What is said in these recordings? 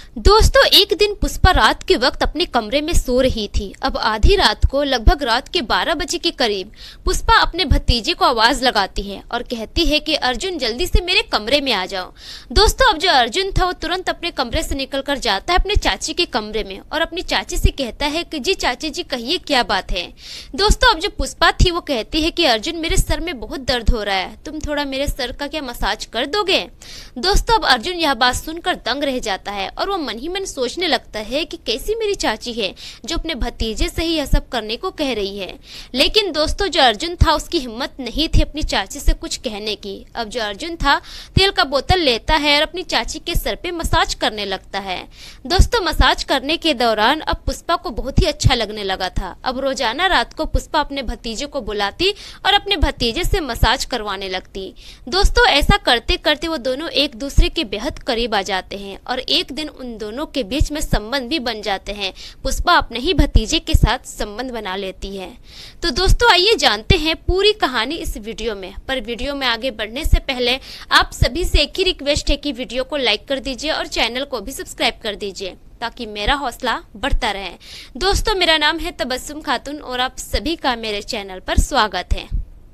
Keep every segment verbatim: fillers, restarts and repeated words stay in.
दोस्तों, एक दिन पुष्पा रात के वक्त अपने कमरे में सो रही थी। अब आधी रात को, लगभग रात के बारह बजे के करीब, पुष्पा अपने भतीजे को आवाज लगाती है और कहती है कि अर्जुन, जल्दी से मेरे कमरे में आ जाओ। दोस्तों, अब जो अर्जुन था वो तुरंत अपने कमरे से निकलकर जाता है अपने चाची के कमरे में और अपनी चाची से कहता है कि जी चाची जी, कहिए क्या बात है। दोस्तों, अब जो पुष्पा थी वो कहती है कि अर्जुन, मेरे सर में बहुत दर्द हो रहा है, तुम थोड़ा मेरे सर का क्या मसाज कर दोगे। दोस्तों, अब अर्जुन यह बात सुनकर दंग रह जाता है और वो मन ही मन सोचने लगता है कि कैसी मेरी चाची है जो अपने भतीजे से ही यह सब करने को कह रही है। लेकिन दोस्तों, जो अर्जुन था उसकी हिम्मत नहीं थी अपनी चाची से कुछ कहने की। अब जो अर्जुन था तेल का बोतल लेता है और अपनी चाची के सर पे मसाज करने लगता है। दोस्तों, मसाज करने के दौरान अब पुष्पा को बहुत ही अच्छा लगने लगा था। अब रोजाना रात को पुष्पा अपने भतीजे को बुलाती और अपने भतीजे से मसाज करवाने लगती। दोस्तों, ऐसा करते करते वो दोनों एक दूसरे के बेहद करीब आ जाते हैं और एक दिन उन दोनों के बीच में संबंध भी बन जाते हैं। पुष्पा अपने ही भतीजे के साथ संबंध बना लेती है। तो दोस्तों, आइए जानते हैं पूरी कहानी इस वीडियो में। पर वीडियो में आगे बढ़ने से पहले आप सभी से एक ही रिक्वेस्ट है कि वीडियो को लाइक कर दीजिए और चैनल को भी सब्सक्राइब कर दीजिए ताकि मेरा हौसला बढ़ता रहे। दोस्तों, मेरा नाम है तबस्सुम खातून और आप सभी का मेरे चैनल पर स्वागत है।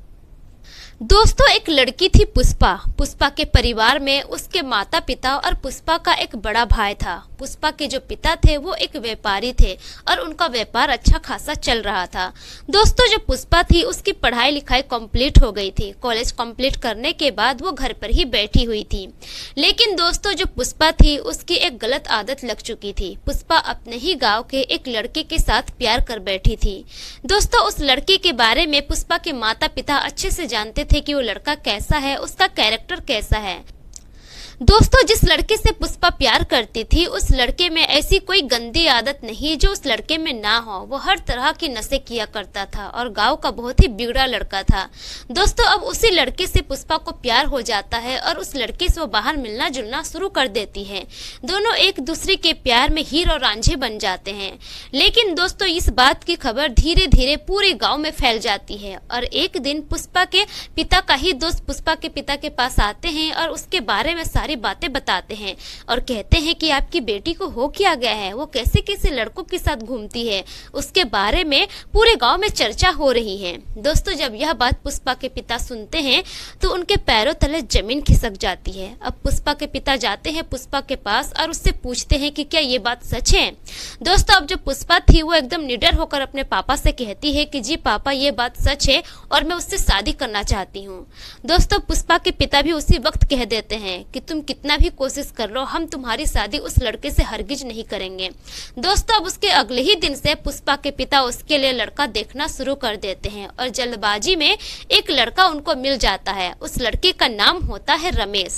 दोस्तों, एक लड़की थी पुष्पा। पुष्पा के परिवार में उसके माता पिता और पुष्पा का एक बड़ा भाई था। पुष्पा के जो पिता थे वो एक व्यापारी थे और उनका व्यापार अच्छा खासा चल रहा था। दोस्तों, जो पुष्पा थी उसकी पढ़ाई लिखाई कंप्लीट हो गई थी। कॉलेज कंप्लीट करने के बाद वो घर पर ही बैठी हुई थी। लेकिन दोस्तों, जो पुष्पा थी उसकी एक गलत आदत लग चुकी थी। पुष्पा अपने ही गाँव के एक लड़के के साथ प्यार कर बैठी थी। दोस्तों, उस लड़के के बारे में पुष्पा के माता पिता अच्छे से जानते थे कि वो लड़का कैसा है, उसका कैरेक्टर कैसा है। दोस्तों, जिस लड़के से पुष्पा प्यार करती थी उस लड़के में ऐसी कोई गंदी आदत नहीं जो उस लड़के में ना हो। वो हर तरह की नशे किया करता था और गांव का बहुत ही बिगड़ा लड़का था। दोस्तों, अब उसी लड़के से पुष्पा को प्यार हो जाता है और उस लड़के से वो बाहर मिलना जुलना शुरू कर देती है। दोनों एक दूसरे के प्यार में हीर और रांझे बन जाते हैं। लेकिन दोस्तों, इस बात की खबर धीरे धीरे पूरे गाँव में फैल जाती है और एक दिन पुष्पा के पिता का ही दोस्त पुष्पा के पिता के पास आते हैं और उसके बारे में सारी बातें बताते हैं और कहते हैं कि आपकी बेटी को हो क्या गया है, वो कैसे कैसे लड़कों के साथ घूमती है, उसके बारे में पूरे गांव में चर्चा हो रही है। दोस्तों, जब यह बात पुष्पा के पिता सुनते हैं तो उनके पैरों तले जमीन खिसक जाती है। अब पुष्पा के पिता जाते हैं पुष्पा के पास और उससे पूछते हैं कि क्या ये बात सच है। दोस्तों, अब जो पुष्पा थी वो एकदम निडर होकर अपने पापा से कहती है कि जी पापा, ये बात सच है और मैं उससे शादी करना चाहती हूँ। दोस्तों, पुष्पा के पिता भी उसी वक्त कह देते हैं कि तुम कितना भी कोशिश कर लो, हम तुम्हारी शादी उस लड़के से हरगिज नहीं करेंगे। दोस्तों, अब उसके अगले ही दिन से पुष्पा के पिता उसके लिए लड़का देखना शुरू कर देते हैं और जल्दबाजी में एक लड़का उनको मिल जाता है। उस लड़के का नाम होता है रमेश।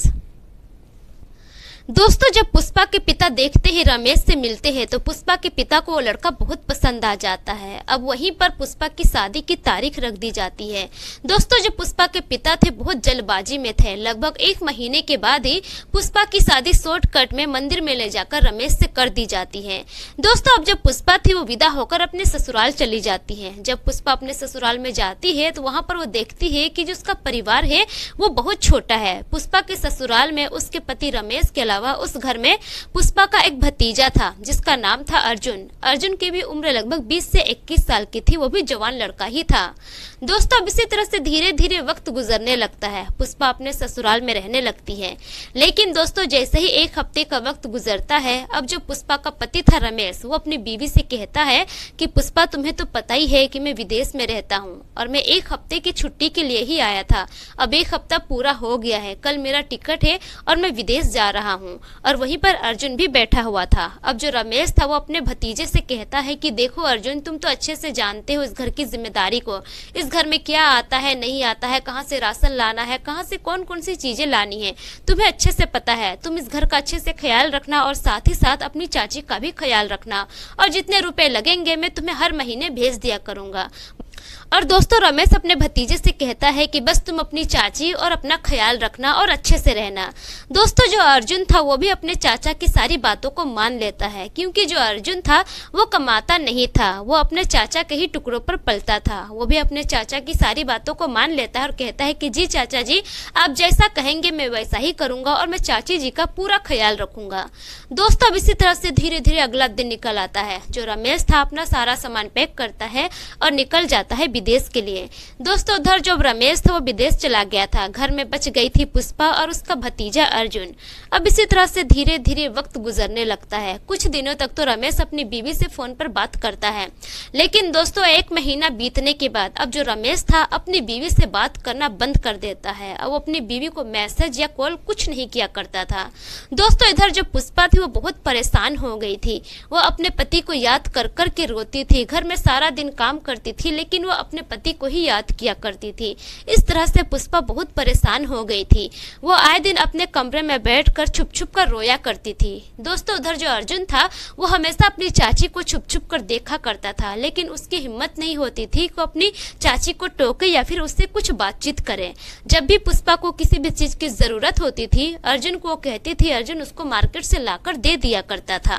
दोस्तों, जब पुष्पा के पिता देखते ही रमेश से मिलते हैं तो पुष्पा के पिता को वो लड़का बहुत पसंद आ जाता है। अब वहीं पर पुष्पा की शादी की तारीख रख दी जाती है। दोस्तों, जो पुष्पा के पिता थे बहुत जल्दबाजी में थे। लगभग एक महीने के बाद ही पुष्पा की शादी शॉर्टकट में मंदिर में ले जाकर रमेश से कर दी जाती है। दोस्तों, अब जब पुष्पा थी वो विदा होकर अपने ससुराल चली जाती है। जब पुष्पा अपने ससुराल में जाती है तो वहां पर वो देखती है कि जो उसका परिवार है वो बहुत छोटा है। पुष्पा के ससुराल में उसके पति रमेश के उस घर में पुष्पा का एक भतीजा था जिसका नाम था अर्जुन। अर्जुन की भी उम्र लगभग बीस से इक्कीस साल की थी, वो भी जवान लड़का ही था। दोस्तों, अब इसी तरह से धीरे धीरे वक्त गुजरने लगता है। पुष्पा अपने ससुराल में रहने लगती है। लेकिन दोस्तों, जैसे ही एक हफ्ते का वक्त गुजरता है, अब जो पुष्पा का पति था रमेश, वो अपनी बीवी से कहता है कि पुष्पा, तुम्हें तो पता ही है कि मैं विदेश में रहता हूँ और मैं एक हफ्ते की छुट्टी के लिए ही आया था। अब एक हफ्ता पूरा हो गया है, कल मेरा टिकट है और मैं विदेश जा रहा हूँ। और वहीं पर अर्जुन भी बैठा हुआ था। अब जो रमेश था वो अपने भतीजे से कहता है कि देखो अर्जुन, तुम तो अच्छे से जानते हो इस घर की जिम्मेदारी को, इस घर में क्या आता है नहीं आता है, कहाँ से राशन लाना है, कहाँ से कौन कौन सी चीजें लानी है, तुम्हें अच्छे से पता है। तुम इस घर का अच्छे से ख्याल रखना और साथ ही साथ अपनी चाची का भी ख्याल रखना और जितने रुपए लगेंगे मैं तुम्हें हर महीने भेज दिया करूंगा। और दोस्तों रमेश अपने भतीजे से कहता है कि बस तुम अपनी चाची और अपना ख्याल रखना और अच्छे से रहना। दोस्तों जो अर्जुन था वो भी अपने चाचा की सारी बातों को मान लेता है, क्योंकि जो अर्जुन था वो कमाता नहीं था, वो अपने चाचा के ही टुकड़ों पर पलता था। वो भी अपने चाचा की सारी बातों को मान लेता है और कहता है कि जी चाचा जी, आप जैसा कहेंगे मैं वैसा ही करूंगा और मैं चाची जी का पूरा ख्याल रखूंगा। दोस्तों अब इसी तरह से धीरे धीरे अगला दिन निकल आता है। जो रमेश था अपना सारा सामान पैक करता है और निकल जाता है विदेश के लिए। दोस्तों उधर जो रमेश था वो विदेश चला गया था, घर में बच गई थी पुष्पा और उसका भतीजा अर्जुन। अब इसी तरह से धीरे धीरे वक्त गुजरने लगता है। कुछ दिनों तक तो रमेश अपनी बीवी से फोन पर बात करता है, लेकिन दोस्तों एक महीना बीतने के बाद अब जो रमेश था अपनी बीवी से बात करना बंद कर देता है। अब वो अपनी बीवी को मैसेज या कॉल कुछ नहीं किया करता था। दोस्तों इधर जो पुष्पा थी वो बहुत परेशान हो गई थी। वो अपने पति को याद कर कर के रोती थी, घर में सारा दिन काम करती थी लेकिन वो अपने पति को ही याद किया करती थी। इस तरह से पुष्पा बहुत परेशान हो गई थी। वो आए दिन अपने कमरे में बैठकर छुप छुप कर रोया करती थी। दोस्तों उधर जो अर्जुन था वो हमेशा अपनी चाची को छुप छुप कर देखा करता था, लेकिन उसकी हिम्मत नहीं होती थी कि अपनी चाची को टोके या फिर उससे कुछ बातचीत करे। जब भी पुष्पा को किसी भी चीज की जरूरत होती थी अर्जुन को कहती थी, अर्जुन उसको मार्केट से लाकर दे दिया करता था।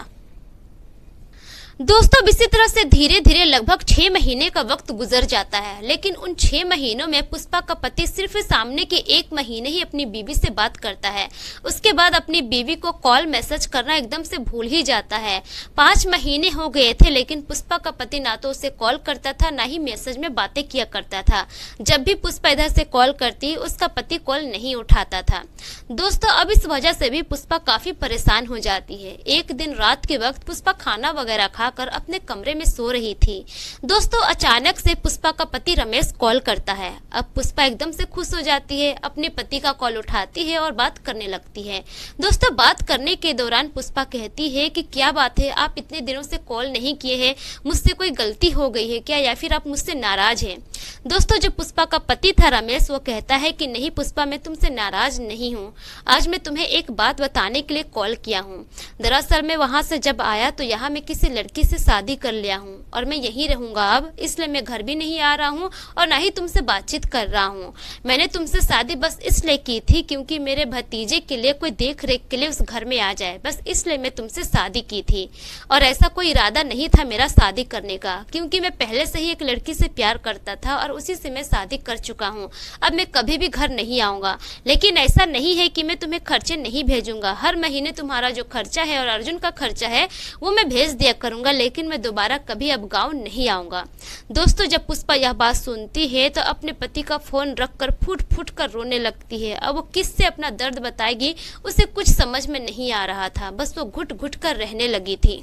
दोस्तों इसी तरह से धीरे धीरे लगभग छह महीने का वक्त गुजर जाता है, लेकिन उन छह महीनों में पुष्पा का पति सिर्फ सामने के एक महीने ही अपनी बीवी से बात करता है। उसके बाद अपनी बीवी को कॉल मैसेज करना एकदम से भूल ही जाता है। पांच महीने हो गए थे लेकिन पुष्पा का पति ना तो उसे कॉल करता था ना ही मैसेज में बातें किया करता था। जब भी पुष्पा इधर से कॉल करती उसका पति कॉल नहीं उठाता था। दोस्तों अब इस वजह से भी पुष्पा काफी परेशान हो जाती है। एक दिन रात के वक्त पुष्पा खाना वगैरह खा कर अपने कमरे में सो रही थी। दोस्तों अचानक से पुष्पा का पति रमेश कॉल करता है। अब पुष्पा एकदम से खुश हो जाती है, अपने पति का कॉल उठाती है और बात करने लगती है। दोस्तों बात करने के दौरान पुष्पा कहती है कि क्या बात है, आप इतने दिनों से कॉल नहीं किए हैं, मुझसे कोई गलती हो गई है क्या, या फिर आप मुझसे नाराज हैं? दोस्तों जो पुष्पा का पति था रमेश वो कहता है कि नहीं पुष्पा, मैं तुमसे नाराज नहीं हूँ। आज मैं तुम्हें एक बात बताने के लिए कॉल किया हूँ। दरअसल मैं वहां से जब आया तो यहाँ मैं किसी लड़की से शादी कर लिया हूँ और मैं यहीं रहूंगा अब, इसलिए मैं घर भी नहीं आ रहा हूँ और ना ही तुमसे बातचीत कर रहा हूँ। मैंने तुमसे शादी बस इसलिए की थी क्योंकि मेरे भतीजे के लिए कोई देख रेख के लिए उस घर में आ जाए, बस इसलिए मैं तुमसे शादी की थी। और ऐसा कोई इरादा नहीं था मेरा शादी करने का, क्योंकि मैं पहले से ही एक लड़की से प्यार करता था और उसी से मैं शादी कर चुका हूँ। अब मैं कभी भी घर नहीं आऊंगा, लेकिन ऐसा नहीं है कि मैं तुम्हें खर्चे नहीं भेजूंगा। हर महीने तुम्हारा जो खर्चा है और अर्जुन का खर्चा है वो मैं भेज दिया करूंगा, लेकिन मैं दोबारा कभी अब गांव नहीं आऊंगा। दोस्तों जब पुष्पा यह बात सुनती है तो अपने पति का फोन रखकर फूट फूट कर रोने लगती है। अब वो किससे अपना दर्द बताएगी उसे कुछ समझ में नहीं आ रहा था, बस वो घुट घुट कर रहने लगी थी।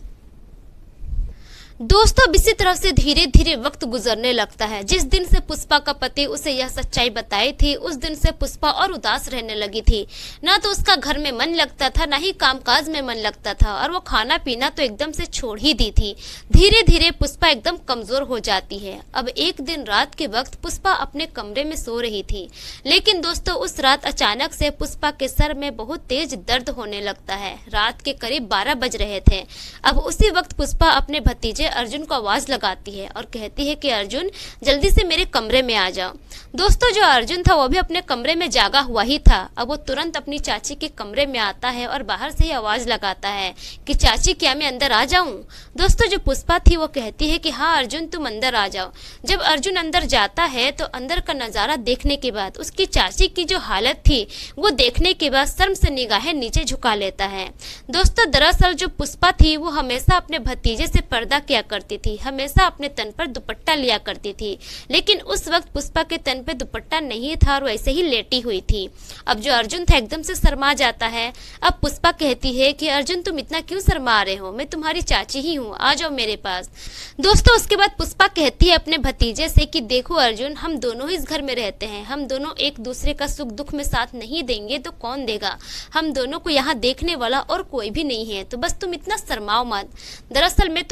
दोस्तों इसी तरह से धीरे धीरे वक्त गुजरने लगता है। जिस दिन से पुष्पा का पति उसे यह सच्चाई बताई थी उस दिन से पुष्पा और उदास रहने लगी थी। ना तो उसका घर में मन लगता था ना ही कामकाज में मन लगता था, और वो खाना पीना तो एकदम से छोड़ ही दी थी। धीरे धीरे पुष्पा एकदम कमजोर हो जाती है। अब एक दिन रात के वक्त पुष्पा अपने कमरे में सो रही थी, लेकिन दोस्तों उस रात अचानक से पुष्पा के सर में बहुत तेज दर्द होने लगता है। रात के करीब बारह बज रहे थे। अब उसी वक्त पुष्पा अपने भतीजे अर्जुन को आवाज लगाती है और कहती है कि अर्जुन जल्दी से मेरे कमरे में आ जाओ। दोस्तों जो अर्जुन था वो भी अपने कमरे में जागा हुआ ही था। अब वो तुरंत अपनी चाची के कमरे में आता है और बाहर से ही आवाज लगाता है कि चाची क्या मैं अंदर आ जाऊं? दोस्तों जो पुष्पा थी वो कहती है कि हाँ अर्जुन तुम अंदर आ जाओ। जब अर्जुन अंदर जाता है तो अंदर का नजारा देखने के बाद उसकी चाची की जो हालत थी वो देखने के बाद शर्म से निगाहें नीचे झुका लेता है। दोस्तों दरअसल जो पुष्पा थी वो हमेशा अपने भतीजे से पर्दा किया करती थी, हमेशा अपने तन पर दुपट्टा लिया करती थी, लेकिन उस वक्त पुष्पा के तन पे दुपट्टा नहीं था और वैसे ही लेटी हुई थी। अब जो अर्जुन था एकदम से शर्मा जाता है। अब पुष्पा कहती है कि अर्जुन तुम इतना क्यों शर्मा रहे हो, मैं तुम्हारी चाची ही हूँ, आ जाओ मेरे पास। दोस्तों उसके बाद पुष्पा कहती है अपने भतीजे से कि देखो अर्जुन हम दोनों ही इस घर में रहते हैं, हम दोनों एक दूसरे का सुख दुख में साथ नहीं देंगे तो कौन देगा? हम दोनों को यहाँ देखने वाला और कोई भी नहीं है, तो बस तुम इतना शर्माओ मत। दरअसल मैं तुम्हें इसलिए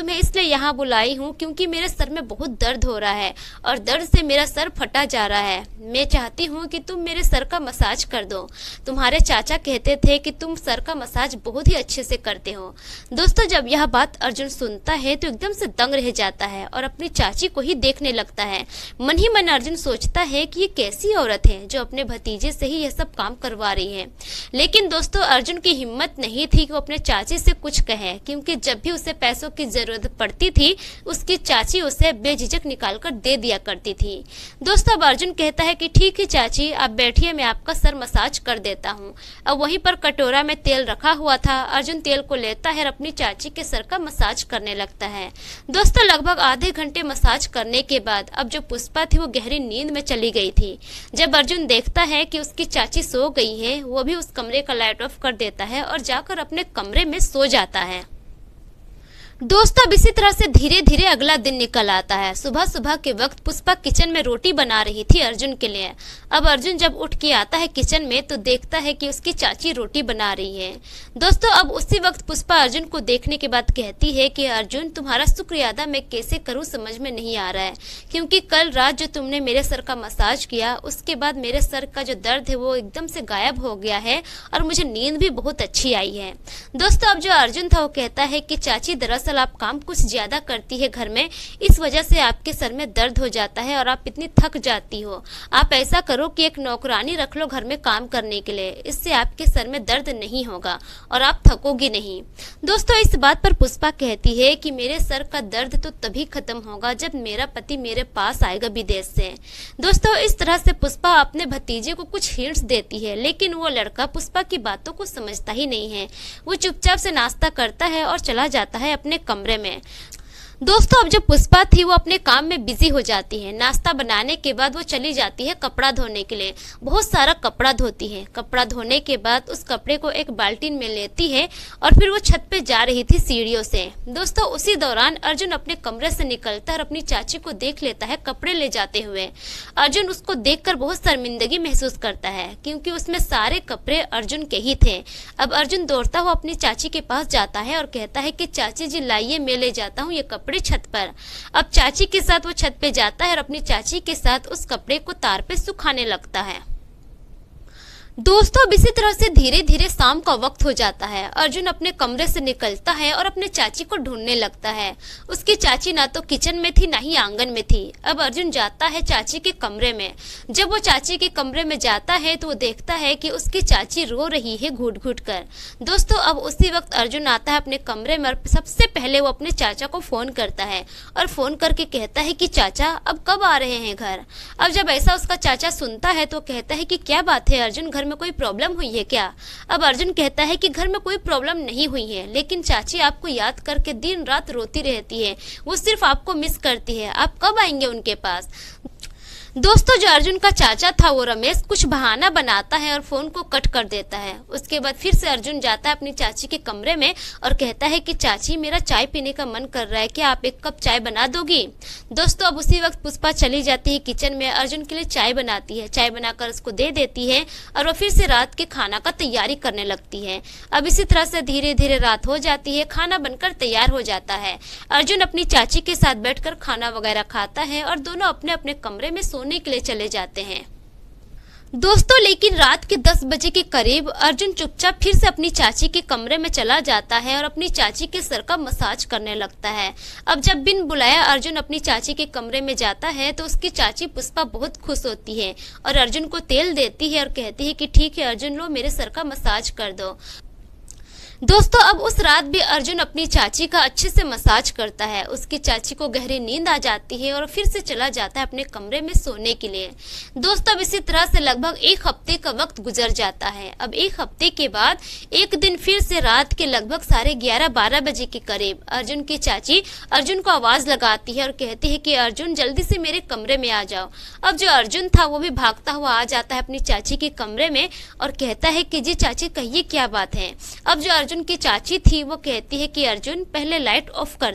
यहाँ बुलाई हूँ क्योंकि मेरे सर में बहुत दर्द हो रहा है और दर्द से मेरा सर फटा जा रहा है। मैं चाहती हूँ कि तुम मेरे सर का मसाज कर दो। तुम्हारे चाचा कहते थे कि तुम सर का मसाज बहुत ही अच्छे से करते हो। दोस्तों, जब यह बात अर्जुन सुनता है तो एकदम से दंग रह जाता है और अपनी चाची को ही देखने लगता है। मन ही मन अर्जुन सोचता है कि ये कैसी औरत है जो अपने भतीजे से ही यह सब काम करवा रही है। लेकिन दोस्तों, अर्जुन की हिम्मत नहीं थी कि वो अपने चाची से कुछ कहे, क्योंकि जब भी उसे पैसों की जरूरत पड़ती थी उसकी चाची उसे बेझिझक निकाल कर दे दिया करती थी। दोस्तों, अब अर्जुन कहता है कि ठीक है चाची, आप बैठिए, मैं आपका सर मसाज कर देता हूँ। अब वहीं पर कटोरा में तेल रखा हुआ था। अर्जुन तेल को लेता है और अपनी चाची के सर का मसाज करने लगता है। दोस्तों, लगभग आधे घंटे मसाज करने के बाद अब जो पुष्पा थी वो गहरी नींद में चली गई थी। जब अर्जुन देखता है कि उसकी चाची सो गई है, वो भी उस कमरे का लाइट ऑफ कर देता है और जाकर अपने कमरे में सो जाता है। दोस्तों, अब इसी तरह से धीरे धीरे अगला दिन निकल आता है। सुबह सुबह के वक्त पुष्पा किचन में रोटी बना रही थी अर्जुन के लिए। अब अर्जुन जब उठ के आता है किचन में तो देखता है कि उसकी चाची रोटी बना रही है। दोस्तों, अब उसी वक्त पुष्पा अर्जुन को देखने के बाद कहती है कि अर्जुन, तुम्हारा शुक्रिया अदा मैं कैसे करूं समझ में नहीं आ रहा है, क्योंकि कल रात जो तुमने मेरे सर का मसाज किया उसके बाद मेरे सर का जो दर्द है वो एकदम से गायब हो गया है और मुझे नींद भी बहुत अच्छी आई है। दोस्तों, अब जो अर्जुन था वो कहता है कि चाची, दरअसल आप काम कुछ ज्यादा करती है घर में, इस वजह से आपके सर में दर्द हो जाता है और आप इतनी थक जाती हो। आप ऐसा करो कि एक नौकरानी रख लो घर में काम करने के लिए, इससे आपके सर में दर्द नहीं होगा और आप थकोगी नहीं। दोस्तों, इस बात पर पुष्पा कहती है कि मेरे सर का दर्द तो तभी खत्म होगा जब मेरा पति मेरे पास आएगा विदेश से। दोस्तों, इस तरह से पुष्पा अपने भतीजे को कुछ हिंट्स देती है, लेकिन वो लड़का पुष्पा की बातों को समझता ही नहीं है। वो चुपचाप से नाश्ता करता है और चला जाता है अपने कमरे में। दोस्तों, अब जो पुष्पा थी वो अपने काम में बिजी हो जाती है। नाश्ता बनाने के बाद वो चली जाती है कपड़ा धोने के लिए। बहुत सारा कपड़ा धोती है। कपड़ा धोने के बाद उस कपड़े को एक बाल्टीन में लेती है और फिर वो छत पे जा रही थी सीढ़ियों से। दोस्तों, उसी दौरान अर्जुन अपने कमरे से निकलता है और अपनी चाची को देख लेता है कपड़े ले जाते हुए। अर्जुन उसको देखकर बहुत शर्मिंदगी महसूस करता है, क्योंकि उसमें सारे कपड़े अर्जुन के ही थे। अब अर्जुन दौड़ता हुआ अपनी चाची के पास जाता है और कहता है कि चाची जी, लाइए, मैं ले जाता हूँ ये कपड़े छत पर। अब चाची के साथ वो छत पे जाता है और अपनी चाची के साथ उस कपड़े को तार पे सुखाने लगता है। दोस्तों, अब इसी तरह से धीरे धीरे शाम का वक्त हो जाता है। अर्जुन अपने कमरे से निकलता है और अपने चाची को ढूंढने लगता है। उसकी चाची ना तो किचन में थी ना ही आंगन में थी। अब अर्जुन जाता है चाची के कमरे में। जब वो चाची के कमरे में जाता है तो वो देखता है कि उसकी चाची रो रही है घुट घुट कर। दोस्तों, अब उसी वक्त अर्जुन आता है अपने कमरे में और सबसे पहले वो अपने चाचा को फोन करता है और फोन करके कहता है कि चाचा, अब कब आ रहे हैं घर। अब जब ऐसा उसका चाचा सुनता है तो कहता है कि क्या बात है अर्जुन, घर में कोई प्रॉब्लम हुई है क्या। अब अर्जुन कहता है कि घर में कोई प्रॉब्लम नहीं हुई है, लेकिन चाची आपको याद करके दिन रात रोती रहती है, वो सिर्फ आपको मिस करती है। आप कब आएंगे उनके पास। दोस्तों, जो अर्जुन का चाचा था वो रमेश कुछ बहाना बनाता है और फोन को कट कर देता है। उसके बाद फिर से अर्जुन जाता है अपनी चाची के कमरे में और कहता है कि चाची, मेरा चाय पीने का मन कर रहा है, क्या आप एक कप चाय बना दोगी। दोस्तों, अब उसी वक्त पुष्पा चली जाती है किचन में, अर्जुन के लिए चाय बनाती है। चाय बनाकर उसको दे देती है और वो फिर से रात के खाना का तैयारी करने लगती है। अब इसी तरह से धीरे धीरे रात हो जाती है, खाना बनकर तैयार हो जाता है। अर्जुन अपनी चाची के साथ बैठकर खाना वगैरह खाता है और दोनों अपने अपने कमरे में सोने के लिए चले जाते हैं। दोस्तों, लेकिन रात के दस बजे के करीब अर्जुन चुपचाप फिर से अपनी चाची के कमरे में चला जाता है और अपनी चाची के सर का मसाज करने लगता है। अब जब बिन बुलाया अर्जुन अपनी चाची के कमरे में जाता है तो उसकी चाची पुष्पा बहुत खुश होती है और अर्जुन को तेल देती है और कहती है कि ठीक है अर्जुन, लो मेरे सर का मसाज कर दो। दोस्तों, अब उस रात भी अर्जुन अपनी चाची का अच्छे से मसाज करता है। उसकी चाची को गहरी नींद आ जाती है और फिर से चला जाता है अपने कमरे में सोने के लिए। दोस्तों, अब इसी तरह से लगभग एक हफ्ते का वक्त गुजर जाता है। अब एक हफ्ते के बाद एक दिन फिर से रात के लगभग साढ़े ग्यारह बारह बजे के करीब अर्जुन की चाची अर्जुन को आवाज लगाती है और कहती है कि अर्जुन, जल्दी से मेरे कमरे में आ जाओ। अब जो अर्जुन था वो भी भागता हुआ आ जाता है अपनी चाची के कमरे में और कहता है कि जी चाची, कहिए क्या बात है। अब जो अर्जुन की चाची थी वो कहती है कि अर्जुन, पहले लाइट ऑफ कर दो।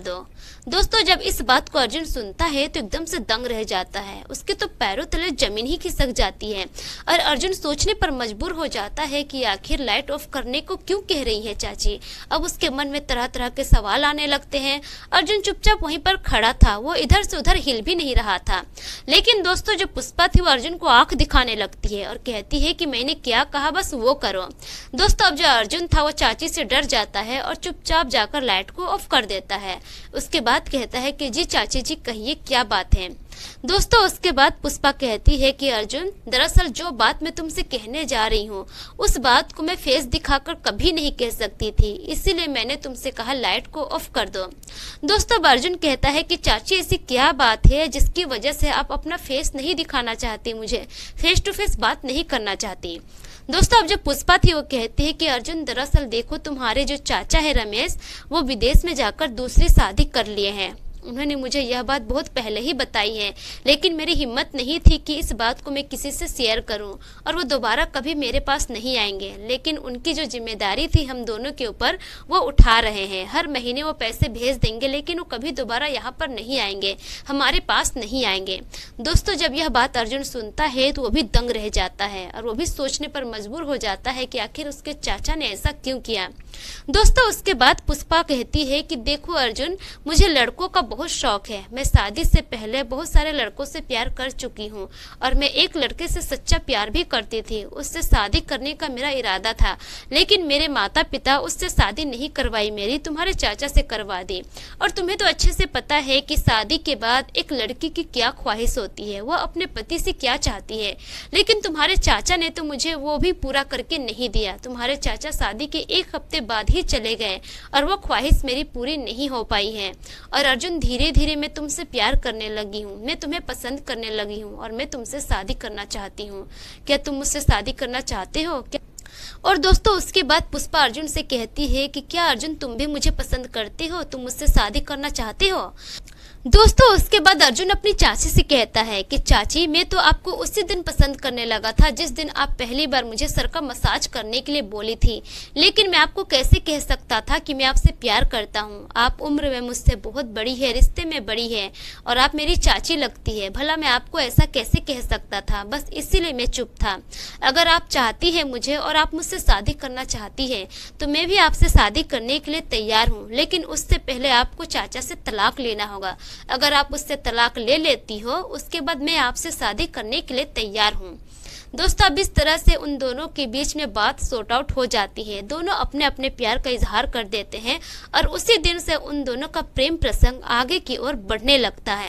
दोस्तों जब इस बात को अर्जुन सुनता है तो एकदम से दंग रह जाता है। उसके तो पैरों तले जमीन ही खिसक जाती है और अर्जुन सोचने पर मजबूर हो जाता है कि आखिर लाइट ऑफ करने को क्यों कह रही है चाची। अब उसके मन में तरह तरह के सवाल आने लगते हैं। अर्जुन चुपचाप वहीं पर खड़ा था, वो इधर से उधर हिल भी नहीं रहा था। लेकिन दोस्तों जो पुष्पा थी वो अर्जुन को आंख दिखाने लगती है और कहती है कि मैंने क्या कहा बस वो करो। दोस्तों अब जो अर्जुन था वो चाची से डर जाता है और चुपचाप जाकर लाइट को ऑफ कर देता है। उसके बाद कहता है कि जी चाची जी कहिए क्या बात है। दोस्तों उसके बाद पुष्पा कहती है कि अर्जुन दरअसल जो बात मैं तुमसे कहने जा रही हूँ उस बात को मैं फेस दिखाकर कभी नहीं कह सकती थी, इसीलिए मैंने तुमसे कहा लाइट को ऑफ कर दो। दोस्तों अब अर्जुन कहता है कि चाची ऐसी क्या बात है जिसकी वजह से आप अपना फेस नहीं दिखाना चाहती, मुझे फेस टू फेस बात नहीं करना चाहती। दोस्तों अब जो पुष्पा थी वो कहती है कि अर्जुन दरअसल देखो तुम्हारे जो चाचा है रमेश वो विदेश में जाकर दूसरी शादी कर लिए हैं। उन्होंने मुझे यह बात बहुत पहले ही बताई है, लेकिन मेरी हिम्मत नहीं थी कि इस बात को मैं किसी से शेयर करूं और वो दोबारा कभी मेरे पास नहीं आएंगे। लेकिन उनकी जो जिम्मेदारी थी हम दोनों के ऊपर वो उठा रहे हैं। हर महीने वो पैसे भेज देंगे लेकिन वो कभी दोबारा यहाँ पर नहीं आएंगे, हमारे पास नहीं आएंगे। दोस्तों जब यह बात अर्जुन सुनता है तो वो भी दंग रह जाता है और वो भी सोचने पर मजबूर हो जाता है कि आखिर उसके चाचा ने ऐसा क्यों किया। दोस्तों उसके बाद पुष्पा कहती है कि देखो अर्जुन मुझे लड़कों का बहुत शौक है, मैं शादी से पहले बहुत सारे लड़कों से प्यार कर चुकी हूँ और मैं एक लड़के से सच्चा प्यार भी करती थी। उससे शादी करने का मेरा इरादा था लेकिन मेरे माता पिता उससे शादी नहीं करवाई, मेरी तुम्हारे चाचा से करवा दी। और तुम्हें तो अच्छे से पता है कि शादी के बाद एक लड़की की क्या ख्वाहिश होती है, वो अपने पति से क्या चाहती है। लेकिन तुम्हारे चाचा ने तो मुझे वो भी पूरा करके नहीं दिया। तुम्हारे चाचा शादी के एक हफ्ते बाद ही चले गए और वो ख्वाहिश मेरी पूरी नहीं हो पाई है। और अर्जुन धीरे धीरे मैं तुमसे प्यार करने लगी हूँ, मैं तुम्हें पसंद करने लगी हूँ और मैं तुमसे शादी करना चाहती हूँ। क्या तुम मुझसे शादी करना चाहते हो क्या? और दोस्तों उसके बाद पुष्पा अर्जुन से कहती है कि क्या अर्जुन तुम भी मुझे पसंद करते हो, तुम मुझसे शादी करना चाहते हो? दोस्तों उसके बाद अर्जुन अपनी चाची से कहता है कि चाची मैं तो आपको उसी दिन पसंद करने लगा था जिस दिन आप पहली बार मुझे सर का मसाज करने के लिए बोली थी। लेकिन मैं आपको कैसे कह सकता था कि मैं आपसे प्यार करता हूँ। आप उम्र में मुझसे बहुत बड़ी है, रिश्ते में बड़ी है और आप मेरी चाची लगती है। भला मैं आपको ऐसा कैसे कह सकता था, बस इसीलिए मैं चुप था। अगर आप चाहती है मुझे और आप मुझसे शादी करना चाहती है तो मैं भी आपसे शादी करने के लिए तैयार हूँ, लेकिन उससे पहले आपको चाचा से तलाक लेना होगा। अगर आप उससे तलाक ले लेती हो उसके बाद मैं आपसे शादी करने के लिए तैयार हूँ। दोस्तों अब इस तरह से उन दोनों के बीच में बात सॉर्ट आउट हो जाती है। दोनों अपने अपने प्यार का इजहार कर देते हैं और उसी दिन से उन दोनों का प्रेम प्रसंग आगे की ओर बढ़ने लगता है।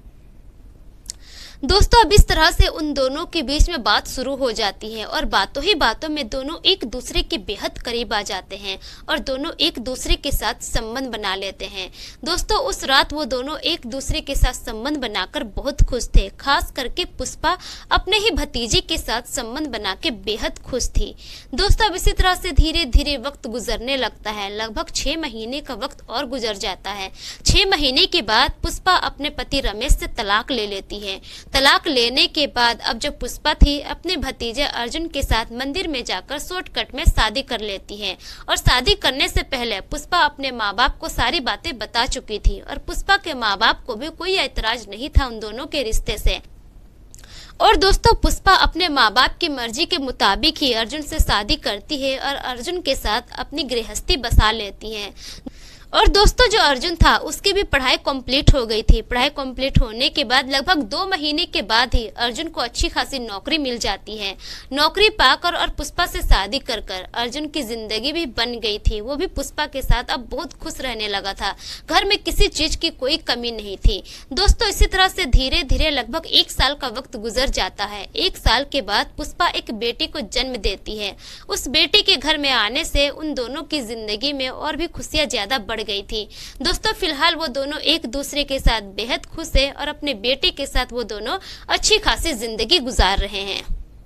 दोस्तों अब इस तरह से उन दोनों के बीच में बात शुरू हो जाती है और बातों ही बातों में दोनों एक दूसरे के बेहद करीब आ जाते हैं और दोनों एक दूसरे के साथ संबंध बना लेते हैं। दोस्तों उस रात वो दोनों एक दूसरे के साथ संबंध बनाकर बहुत खुश थे। खास करके पुष्पा अपने ही भतीजे के साथ संबंध बना के बेहद खुश थी। दोस्तों अब इसी तरह से धीरे धीरे वक्त गुजरने लगता है। लगभग छह महीने का वक्त और गुजर जाता है। छह महीने के बाद पुष्पा अपने पति रमेश से तलाक ले लेती है। तलाक लेने के बाद अब जो पुष्पा थी अपने भतीजे अर्जुन के साथ मंदिर में जाकर शॉर्टकट में शादी कर लेती है। और शादी करने से पहले पुष्पा अपने माँ बाप को सारी बातें बता चुकी थी और पुष्पा के माँ बाप को भी कोई ऐतराज नहीं था उन दोनों के रिश्ते से। और दोस्तों पुष्पा अपने माँ बाप की मर्जी के मुताबिक ही अर्जुन से शादी करती है और अर्जुन के साथ अपनी गृहस्थी बसा लेती है। और दोस्तों जो अर्जुन था उसकी भी पढ़ाई कंप्लीट हो गई थी। पढ़ाई कंप्लीट होने के बाद लगभग दो महीने के बाद ही अर्जुन को अच्छी खासी नौकरी मिल जाती है। नौकरी पाकर और पुष्पा से शादी कर कर अर्जुन की जिंदगी भी बन गई थी। वो भी पुष्पा के साथ अब बहुत खुश रहने लगा था। घर में किसी चीज की कोई कमी नहीं थी। दोस्तों इसी तरह से धीरे धीरे लगभग एक साल का वक्त गुजर जाता है। एक साल के बाद पुष्पा एक बेटी को जन्म देती है। उस बेटी के घर में आने से उन दोनों की जिंदगी में और भी खुशियां ज्यादा बढ़ गई थी। दोस्तों फिलहाल वो दोनों एक दूसरे के साथ बेहद खुश है और अपने बेटे के साथ वो दोनों अच्छी खासी जिंदगी गुजार रहे हैं।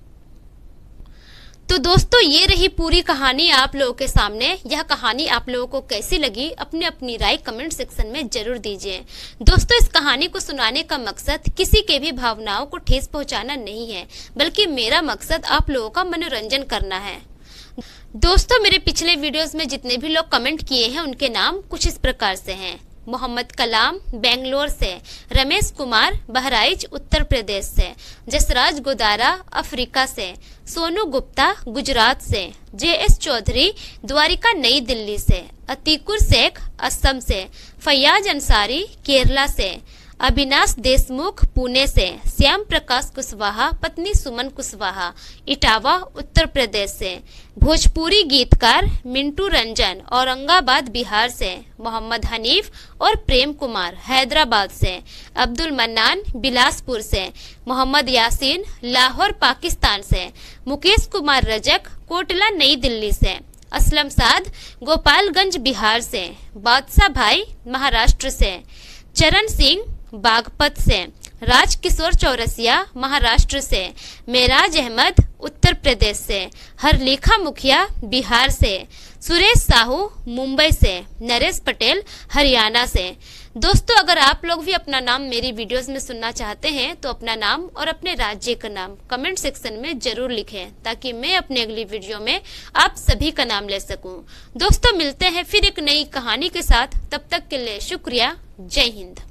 तो दोस्तों ये रही पूरी कहानी आप लोगों के सामने। यह कहानी आप लोगों को कैसी लगी अपनी अपनी राय कमेंट सेक्शन में जरूर दीजिए। दोस्तों इस कहानी को सुनाने का मकसद किसी के भी भावनाओं को ठेस पहुंचाना नहीं है, बल्कि मेरा मकसद आप लोगों का मनोरंजन करना है। दोस्तों मेरे पिछले वीडियोस में जितने भी लोग कमेंट किए हैं उनके नाम कुछ इस प्रकार से हैं। मोहम्मद कलाम बेंगलोर से, रमेश कुमार बहराइच उत्तर प्रदेश से, जसराज गोदारा अफ्रीका से, सोनू गुप्ता गुजरात से, जे एस चौधरी द्वारिका नई दिल्ली से, अतीकुर शेख असम से, फैयाज अंसारी केरला से, अविनाश देशमुख पुणे से, श्याम प्रकाश कुशवाहा पत्नी सुमन कुशवाहा इटावा उत्तर प्रदेश से, भोजपुरी गीतकार मिंटू रंजन औरंगाबाद बिहार से, मोहम्मद हनीफ और प्रेम कुमार हैदराबाद से, अब्दुल मन्नान बिलासपुर से, मोहम्मद यासीन लाहौर पाकिस्तान से, मुकेश कुमार रजक कोटला नई दिल्ली से, असलम साद गोपालगंज बिहार से, बादशाह भाई महाराष्ट्र से, चरण सिंह बागपत से, राजकिशोर चौरसिया महाराष्ट्र से, मेराज अहमद उत्तर प्रदेश से, हरलेखा मुखिया बिहार से, सुरेश साहू मुंबई से, नरेश पटेल हरियाणा से। दोस्तों, अगर आप लोग भी अपना नाम मेरी वीडियोस में सुनना चाहते हैं तो अपना नाम और अपने राज्य का नाम कमेंट सेक्शन में जरूर लिखें, ताकि मैं अपने अगली वीडियो में आप सभी का नाम ले सकूं। दोस्तों, मिलते हैं फिर एक नई कहानी के साथ, तब तक के लिए शुक्रिया। जय हिंद।